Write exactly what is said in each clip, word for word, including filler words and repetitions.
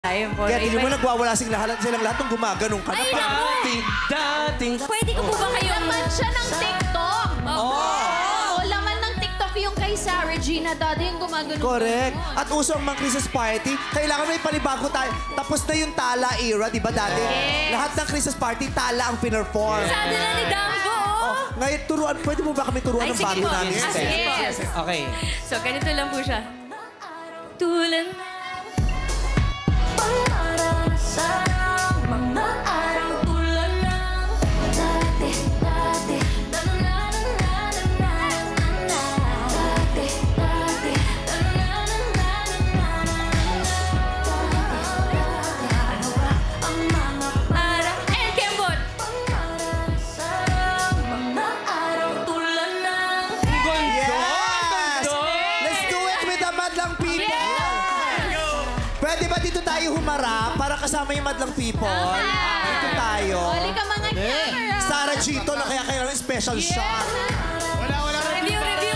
Ayun po. Kaya tingin mo nagwawala silang lahat, silang lahat ng gumaganong ka na. Ay, dating, dating. Pwede ko po ba kayo? Laman siya ng TikTok. Oo. Oh, laman ng TikTok yung kay Sarah Gina. Dati yung gumagano. Correct. At uso ang mga Christmas party, kailangan may panibago tayo. Tapos na yung tala era, di ba dati? Yes. Lahat ng Christmas party, tala ang pinerform. Sabi na ni Dambo. Oh, ngayon, turuan, pwede mo ba kami turuan Ay, ng sige bago po. namin? Ah, sige po. Okay. So, ganito lang po siya. Tulan. Madlang People! Yeah! Pwede ba dito tayo humarap para kasama yung Madlang People? Okay. Dito tayo. Huli ka mga camera. Sarah Gito na kaya kailangan special Yeah. shot. Wala, wala. Review, review.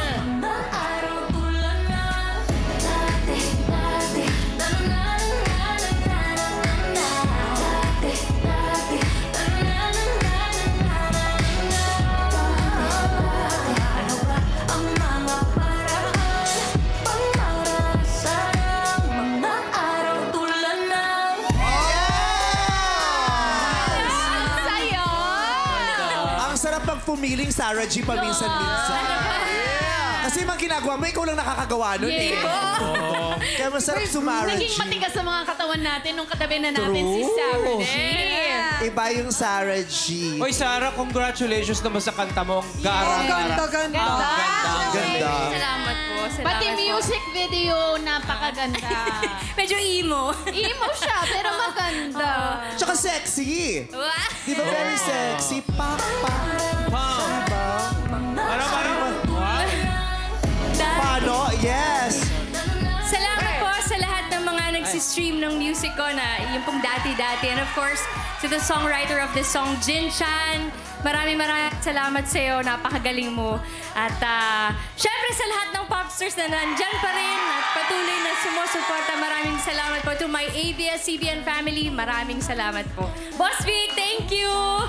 Pumiling Sarah G paminsan-minsan. Yeah. Kasi mang ginagawa mo, ikaw lang nakakagawa nun eh. Yeah. Kaya masarap sumara G. Naging matigas sa mga katawan natin nung katabi na natin True. si Sarah G. Iba yung Sarah G. Oy, Sarah, congratulations naman sa kanta mo. Ang gara, Yeah. gara. Ganda, ganda. Ang ganda. Ang ganda. Salamat po. Salamat Pati po. music video, napakaganda. Medyo emo. Emo siya, pero maganda. Tsaka sexy. Wow. Di ba very sexy? Pa, pa. Pam. Diba? Para, para. What? Paano? Yes. Salamat po sa lahat ng mga nagsistream ng music ko na yung pong dati-dati. And of course, to the songwriter of this song, Jin Chan. Maraming maraming salamat sa iyo. Napakagaling mo. At uh, syempre sa lahat ng popstars na nandyan pa rin at patuloy na sumusuporta. Maraming salamat po to my A B S C B N family. Maraming salamat po. Boss Vic, thank you!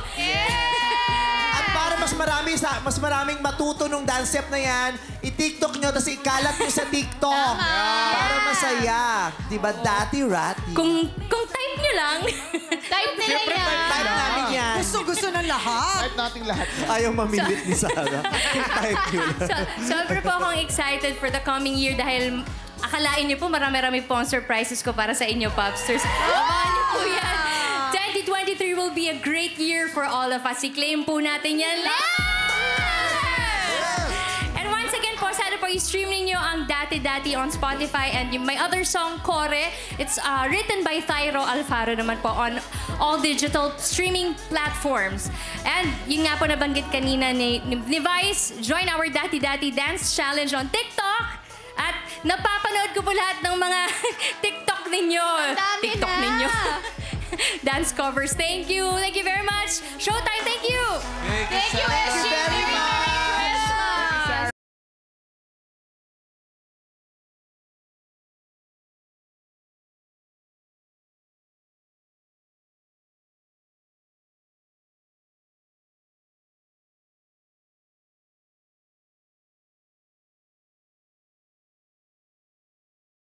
At para mas marami sa mas maraming matuto nung dance step na yan, i-TikTok nyo, tapos ikalat nyo sa TikTok. Para masaya. Di ba? Dati rati. Kung, kung type nyo lang. Type nila yan. Type namin yan. Gusto-gusto ng lahat. Type natin lahat. Ayaw mamilit ni Sarah. Type nyo lang. So, sobra po akong excited for the coming year dahil akalain niyo po marami-rami po ang surprises ko para sa inyo, Popsters. Abangan niyo po yan. twenty twenty-three will be a great year for all of us. I-claim po natin yan. And once again po, sana po i-stream ninyo ang Dati-Dati on Spotify and yung my other song, Kore. It's uh, written by Thyro Alfaro naman po on all digital streaming platforms. And yun nga po nabanggit kanina ni, ni, ni Vice, join our Dati-Dati Dance Challenge on TikTok. At napapanood ko po lahat ng mga TikTok ninyo. Dami TikTok na. ninyo. Dance covers. Thank you. Thank you very much. Showtime, thank you. Thank you, S G. Very much.